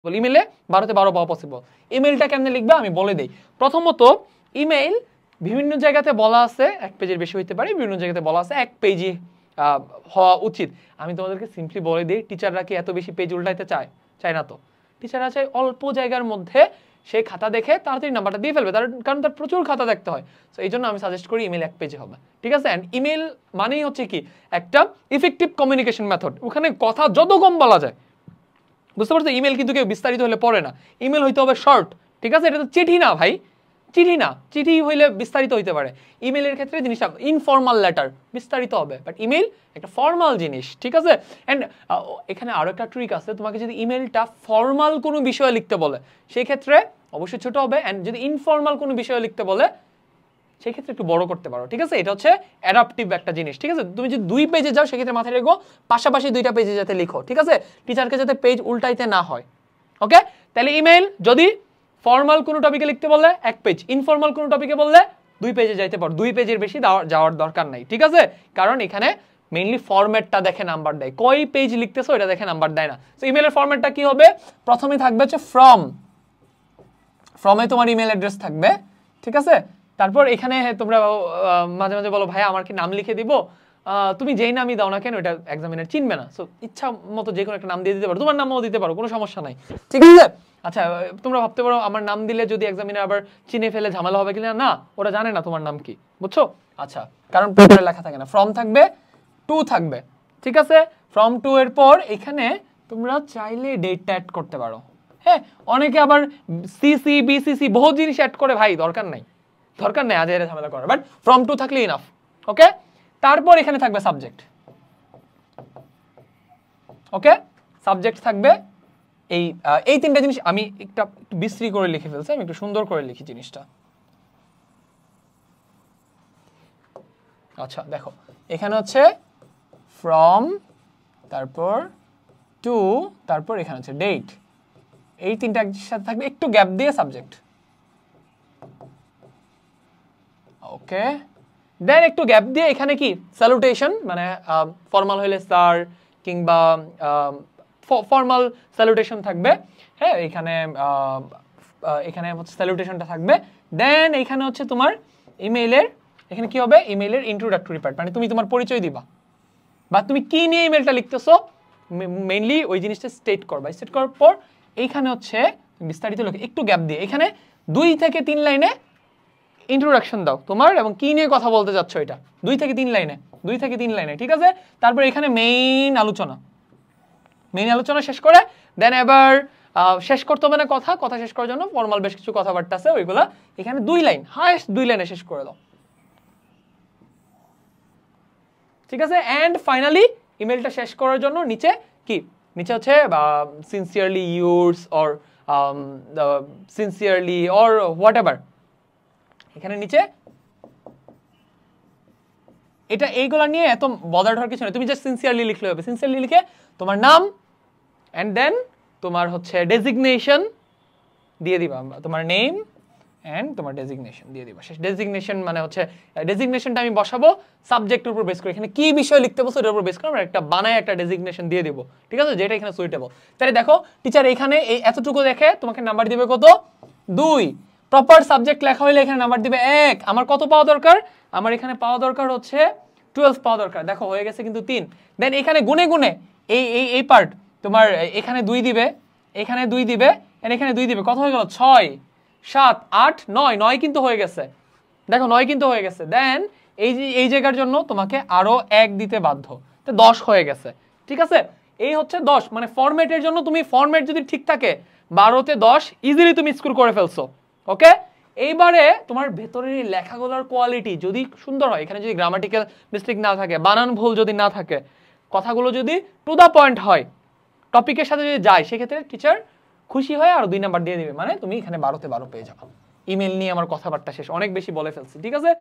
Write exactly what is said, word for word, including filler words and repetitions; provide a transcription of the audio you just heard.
ইমেলে বারোতে বারো পাওয়া পসিবল। ইমেলটা কেমনে লিখবে আমি বলে দিই। প্রথমত ইমেল বিভিন্ন জায়গাতে বলা আছে এক পেজের বেশি হইতে পারে, বিভিন্ন জায়গাতে বলা আছে এক পেজই হওয়া উচিত। আমি তোমাদেরকে সিম্পলি বলে দিই, টিচাররা কি এত বেশি পেজ উল্টাইতে চায়? চায় না তো। টিচাররা চায় অল্প জায়গার মধ্যে সেই খাতা দেখে তাড়াতাড়ি নাম্বারটা দিয়ে ফেলবে, তার কারণ তার প্রচুর খাতা দেখতে হয়। সো এই জন্য আমি সাজেস্ট করি ইমেল এক পেজে হবে, ঠিক আছে। অ্যান্ড ইমেল মানেই হচ্ছে কি একটা ইফেক্টিভ কমিউনিকেশন মেথড, ওখানে কথা যত কম বলা যায়, বুঝতে পারছো? ইমেল কিন্তু কেউ বিস্তারিত হলে পড়ে না, ইমেল হইতে হবে শর্ট, ঠিক আছে। এটা তো চিঠি না ভাই, চিঠি না, চিঠি হইলে বিস্তারিত হইতে পারে। ইমেলের ক্ষেত্রে জিনিসটা ইনফর্মাল লেটার, বিস্তারিত হবে, বাট ইমেল একটা ফর্মাল জিনিস, ঠিক আছে। অ্যান্ড এখানে আরো একটা ট্রিক আছে, তোমাকে যদি ইমেলটা ফর্মাল কোনো বিষয়ে লিখতে বলে সেই ক্ষেত্রে অবশ্যই ছোট হবে, অ্যান্ড যদি ইনফর্মাল কোনো বিষয়ে লিখতে বলে সেই ক্ষেত্রে একটু বড় করতে পারো, ঠিক আছে। এটা হচ্ছে অ্যাডাপটিভ একটা জিনিস, ঠিক আছে। তুমি যদি দুই পেজে যাও সেক্ষেত্রে মাথায় রেখো পাশাপাশি দুইটা পেজে যাতে লিখো, ঠিক আছে, টিচারকে যাতে পেজ উল্টাইতে না হয়। ওকে, তাহলে ইমেল যদি ফর্মাল কোনো টপিকে লিখতে বললে এক পেজ, ইনফর্মাল কোনো টপিকে বললে দুই পেজে যাইতে পারো, দুই পেজের বেশি যাওয়ার দরকার নাই, ঠিক আছে। কারণ এখানে মেইনলি ফরম্যাটটা দেখে নাম্বার দেয়, কয় পেজ লিখতেছো এটা দেখে নাম্বার দেয় না। তো ইমেলের ফরম্যাটটা কি হবে? প্রথমে থাকবে হচ্ছে ফ্রম, ফ্রমে তোমার ইমেল অ্যাড্রেস থাকবে, ঠিক আছে। তারপর এখানে তোমরা মাঝে মাঝে বলো ভাই আমার কি নাম লিখে দিব? তুমি যেই নামই দাও না কেন এটা এক্সামিনার চিনবে না, সো ইচ্ছা মতো যে কোনো একটা নাম দিয়ে দিতে পারো, তোমার নামও দিতে পারো, কোনো সমস্যা নাই, ঠিক আছে। আচ্ছা, তোমরা ভাবতে পারো আমার নাম দিলে যদি এক্সামিনার আবার চিনে ফেলে ঝামেলা হবে কিনা, না, ওরা জানে না তোমার নাম কি, বুঝছো? আচ্ছা, কারণ পেপারে লেখা থাকে না। ফ্রম থাকবে, টু থাকবে, ঠিক আছে। ফ্রম টু এর পর এখানে তোমরা চাইলে ডেটটা অ্যাড করতে পারো। হ্যাঁ, অনেকে আবার সিসি বিসিসি বহুত জিনিস অ্যাড করে, ভাই দরকার নাই, দরকার নেই আজের ঝামেলা করার, বাট ফ্রম টু থাকলে ইনাফ। ওকে, তারপর এখানে থাকবে সাবজেক্ট। ওকে, সাবজেক্ট থাকবে এই এই তিনটা জিনিস। আমি একটা একটু বিশ্রী করে লিখে ফেলছি, আমি একটু সুন্দর করে লিখি জিনিসটা। আচ্ছা দেখো, এখানে হচ্ছে ফ্রম, তারপর টু, তারপর এখানে হচ্ছে ডেট, এই তিনটা একসাথে থাকবে, একটু গ্যাপ দিয়ে সাবজেক্ট। ওকে, দেন একটু গ্যাপ দিয়ে এখানে কি স্যালুটেশন, মানে ফর্মাল হইলে স্যার কিংবা ফর্মাল স্যালুটেশন থাকবে। হ্যাঁ, এখানে এখানে হচ্ছে স্যালুটেশনটা থাকবে। দেন এখানে হচ্ছে তোমার ইমেইলের, এখানে কি হবে, ইমেইলের ইন্ট্রোডাক্টরি পার্ট, মানে তুমি তোমার পরিচয় দিবা বা তুমি কি নিয়ে ইমেলটা লিখতেছো মেইনলি ওই জিনিসটা স্টেট করবা। স্টেট করার পর এইখানে হচ্ছে বিস্তারিত লোক একটু গ্যাপ দিয়ে এখানে দুই থেকে তিন লাইনে ইন্ট্রোডাকশন দাও তোমার এবং কি নিয়ে কথা বলতে যাচ্ছ, এটা দুই থেকে তিন লাইনে, দুই থেকে তিন লাইনে, ঠিক আছে। তারপর এখানে মেইন আলোচনা, মেইন আলোচনা শেষ করে দেন এবার শেষ করতে হবে না কথা, কথা শেষ করার জন্য ফর্মাল বেশ কিছু কথাবার্তা আছে, ওইগুলা এখানে দুই লাইন, হাইস্ট দুই লাইনে শেষ করে দাও, ঠিক আছে। এন্ড ফাইনালি ইমেলটা শেষ করার জন্য নিচে কি, নিচে হচ্ছে sincerely yours or sincerely or whatever, এখানে নিচে এটা এইগুলা নিয়ে এত বদার হওয়ার কিছু নেই, তুমি জাস্ট সিনসিয়ারলি লিখলে হবে। সিনসিয়ারলি লিখে তোমার নাম এন্ড দেন তোমার হচ্ছে ডেজিগনেশন দিয়ে দিবা, তোমার নেম এন্ড তোমার ডেজিগনেশন দিয়ে দিবা। শেষ ডেজিগনেশন মানে হচ্ছে ডেজিগনেশনটা আমি বসাবো সাবজেক্টের উপর বেস করে, এখানে কি বিষয় লিখতে বসো এটার উপর বেস করে আমরা একটা বানায় একটা ডেজিগনেশন দিয়ে দেবো, ঠিক আছে, যেটা এখানে সুইটেবল। তাহলে দেখো টিচার এখানে এই এতটুকু দেখে তোমাকে নাম্বার দিবে কত, দুই। প্রপার সাবজেক্ট লেখা হইলে এখানে নাম্বার দিবে এক। আমার কত পাওয়া দরকার, আমার এখানে পাওয়া দরকার হচ্ছে টুয়েলভ পাওয়া দরকার, দেখো হয়ে গেছে কিন্তু তিন। দেন এখানে গুনে গুনে এই এই এই পার্ট তোমার এখানে দুই দিবে, এখানে দুই দিবে, এখানে দুই দিবে, কত হয়ে গেল, ছয়, সাত, আট, নয়, নয় কিন্তু হয়ে গেছে, দেখো নয় কিন্তু হয়ে গেছে। দেন এই যে এই জায়গার জন্য তোমাকে আরো এক দিতে বাধ্য, তো দশ হয়ে গেছে, ঠিক আছে। এই হচ্ছে দশ, মানে ফরম্যাটের জন্য তুমি ফরম্যাট যদি ঠিক থাকে বারোতে দশ ইজিলি তুমি স্কোর করে ফেলছো। ওকে, এইবারে তোমার ভেতরের লেখাগুলোর কোয়ালিটি যদি সুন্দর হয়, এখানে যদি গ্রামাটিক্যাল মিস্টেক না থাকে, বানান ভুল যদি না থাকে, কথাগুলো যদি টু দা পয়েন্ট হয়, টপিকের সাথে যদি যায়, সেক্ষেত্রে টিচার খুশি হয় আর দুই নাম্বার দিয়ে দিবে, মানে তুমি এখানে বারোতে বারো পেয়ে যাবে। ইমেল নিয়ে আমার কথাবার্তা শেষ, অনেক বেশি বলে ফেলছি, ঠিক আছে।